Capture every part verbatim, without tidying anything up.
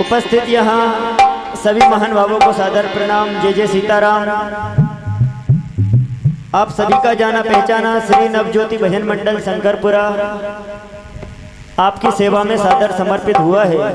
उपस्थित यहाँ सभी महान भावों को सादर प्रणाम। जय जय सीताराम। आप सभी का जाना पहचाना श्री नवज्योति भजन मंडल शंकरपुरा आपकी सेवा में सादर समर्पित हुआ है।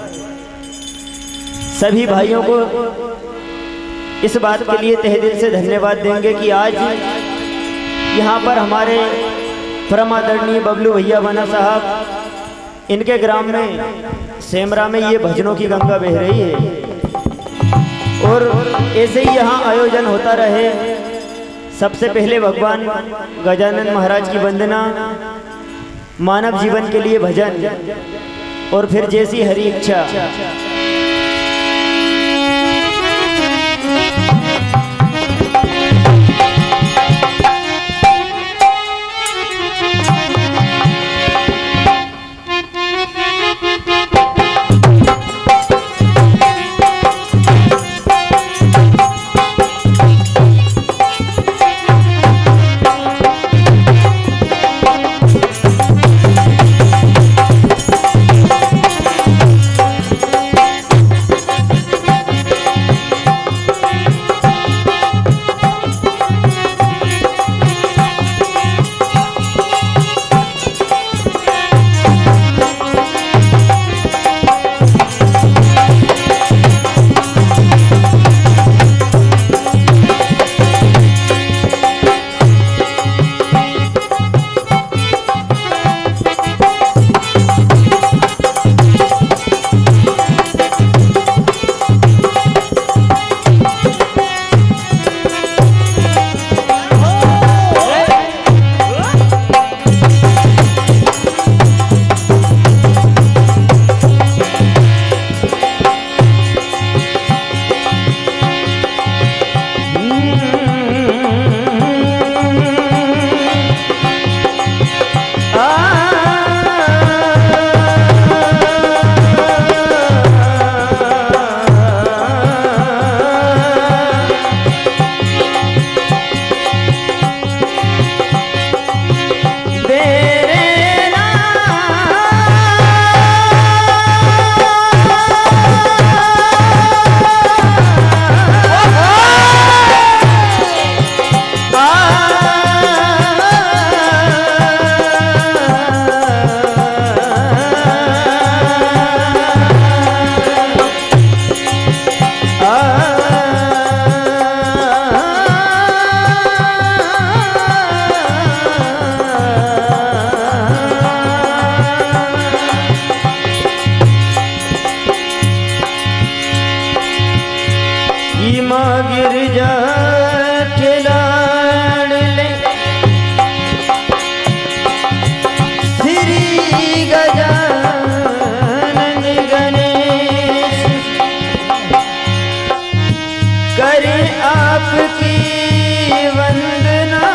सभी भाइयों को इस बात के लिए तहे दिल से धन्यवाद देंगे कि आज यहाँ पर हमारे परम आदरणीय बबलू भैया बना साहब, इनके ग्राम में सेमरा में ये भजनों की गंगा बह रही है और ऐसे ही यहाँ आयोजन होता रहे। सबसे पहले भगवान गजानन महाराज की वंदना, मानव जीवन के लिए भजन और फिर जैसी हरि इच्छा। गिरजा के लाडले श्री गजानन गणेश करे आपकी वंदना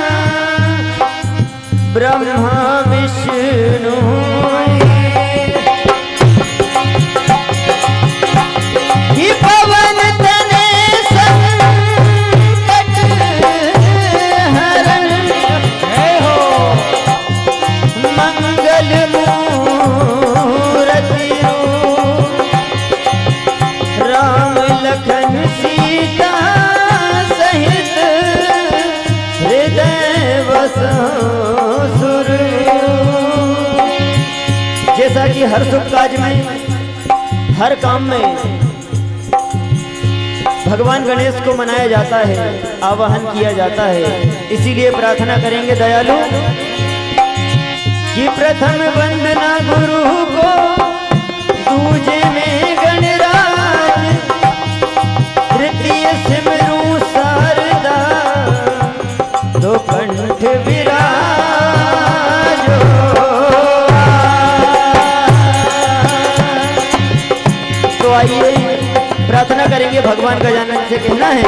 ब्रह्मा विष्णु जैसा कि हर शुभ काज में, हर काम में भगवान गणेश को मनाया जाता है, आवाहन किया जाता है। इसीलिए प्रार्थना करेंगे दयालु कि प्रथम वंदना गुरु को, दूजे में गणराज, तृतीय सिमरू शारदा, दो कंठ विराजो। तो आइए प्रार्थना करेंगे, भगवान गजानन से कहना है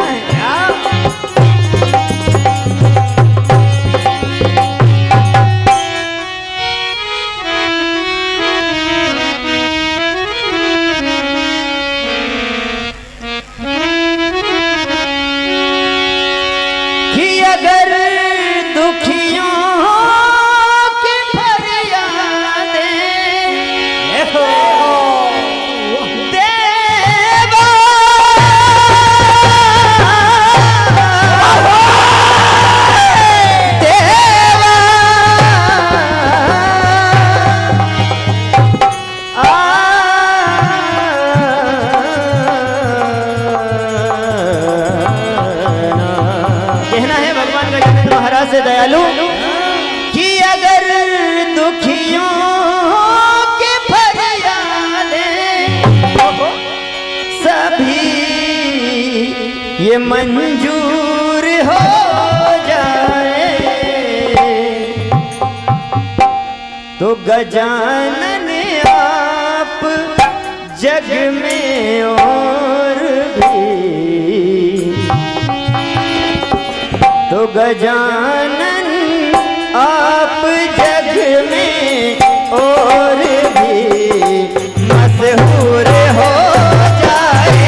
कि अगर दुखियों की फरियादें दे ये मंजूर हो जाए तो गजानन आप जग में और भी, तो गजानन आप जग में और भी मशहूर हो जाए।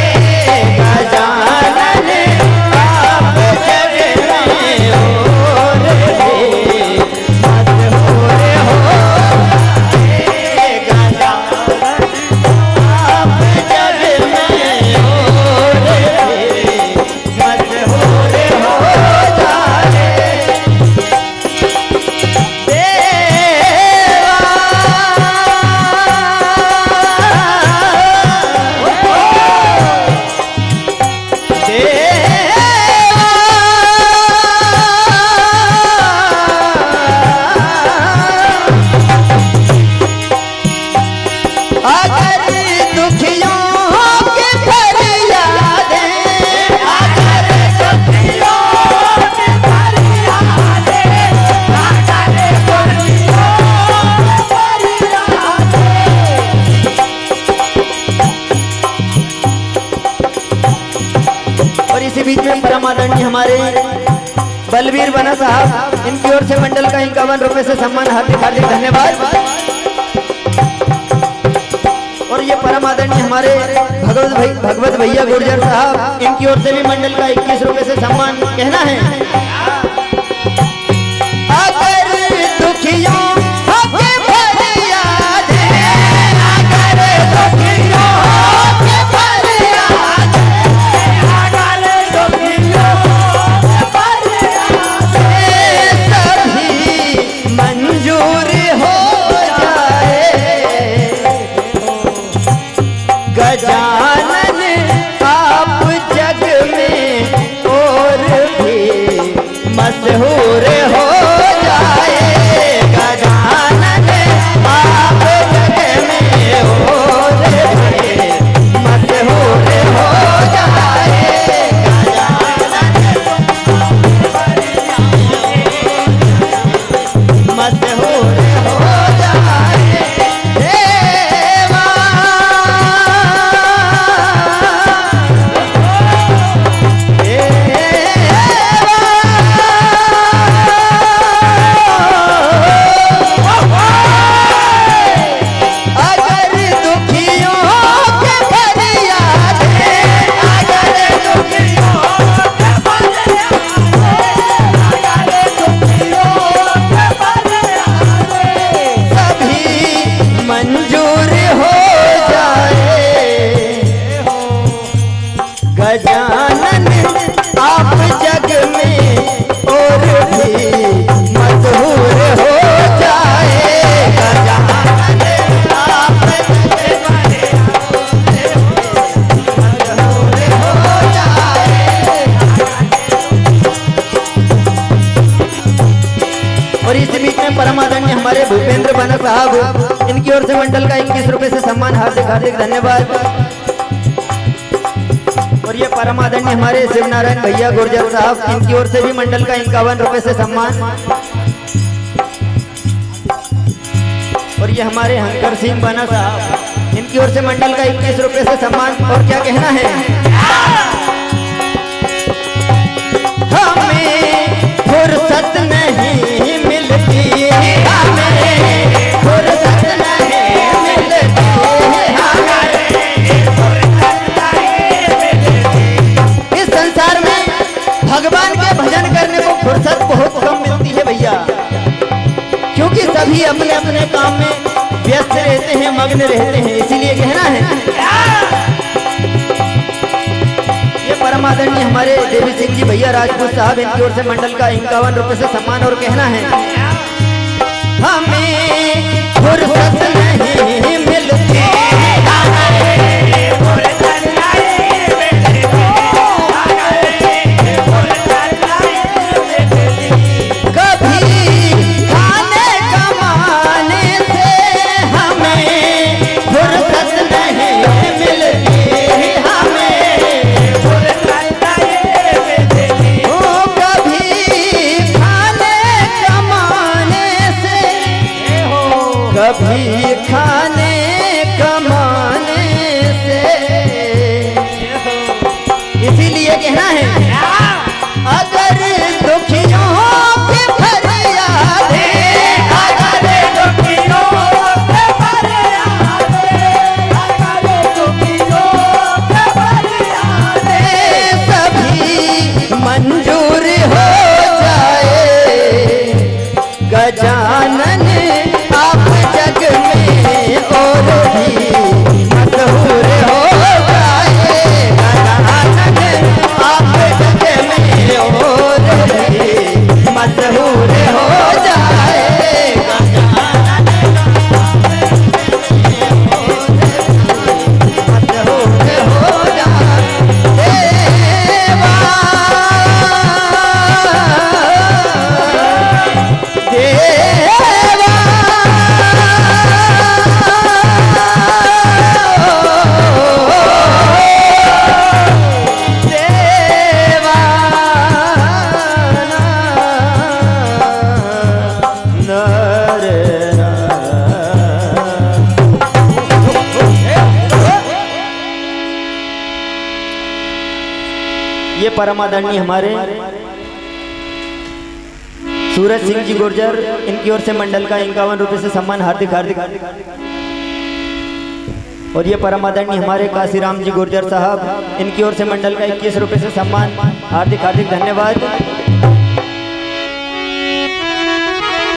गजानन आप जग में और भी मशहूर हो जाए। गजानन आप जग में और भी मशहूर हो जाए। इसी बीच में परमादरणीय हमारे बलवीर बना साहब, इनकी ओर से मंडल का इक्यावन रुपए से सम्मान, हार्दिक हार्दिक धन्यवाद। और ये परमादरणीय हमारे भगवत भाई भगवत भैया गुर्जर साहब, इनकी ओर से भी मंडल का इक्कीस रुपए से सम्मान। कहना है अगर दुखियों गजानन आप जग में और भी मशहूर हो जाए। गजानन आप जग में और भी मशहूर हो जाए। मशहूर हो जाए। गजानन आप जग में और भी मशहूर हो जाए। गजानन आप जग में मशहूर हो जाए। और इस बीच में परमादरणीय हमारे भूपेंद्र बना साहब, इनकी ओर से मंडल का इक्कीस रुपए से सम्मान, हार्दिक हार्दिक धन्यवाद। और ये परमादरणीय हमारे शिवनारायण भैया गुर्जर साहब, इनकी ओर से भी मंडल का इक्यावन रुपए से सम्मान। और ये हमारे हंकर सिंह बना साहब, इनकी ओर से मंडल का इक्कीस रुपए से सम्मान। और क्या कहना है हमें फुर्सत नहीं मिलती, हमें फुर्सत नहीं मिलती, भगवान के भजन करने को फुर्सत बहुत कम मिलती है भैया, क्योंकि सभी अपने अपने काम में व्यस्त रहते हैं, मग्न रहते हैं। इसीलिए कहना है ये परमादरणीय हमारे देवी सिंह जी भैया राजपूत साहब, इनकी ओर से मंडल का इक्यावन रुपए से सम्मान। और कहना है हमें फुर्सत नहीं मिलती, फुर्सत नहीं मिलती हमें। ये परम आदरणीय हमारे सूरज सिंह जी गुर्जर, इनकी ओर से मंडल का इक्यावन रुपए से सम्मान हार्दिक हार्दिक। और ये परम आदरणीय हमारे काशीराम जी गुर्जर साहब, इनकी ओर से मंडल का इक्कीस रुपए से सम्मान हार्दिक हार्दिक धन्यवाद।